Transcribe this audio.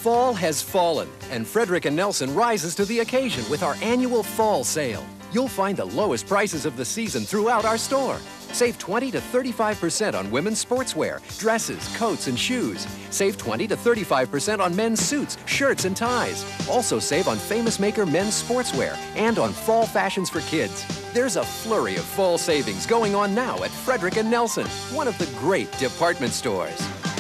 Fall has fallen, and Frederick Nelson rises to the occasion with our annual fall sale. You'll find the lowest prices of the season throughout our store. Save 20 to 35% on women's sportswear, dresses, coats, and shoes. Save 20 to 35% on men's suits, shirts, and ties. Also save on Famous Maker men's sportswear and on fall fashions for kids. There's a flurry of fall savings going on now at Frederick Nelson, one of the great department stores.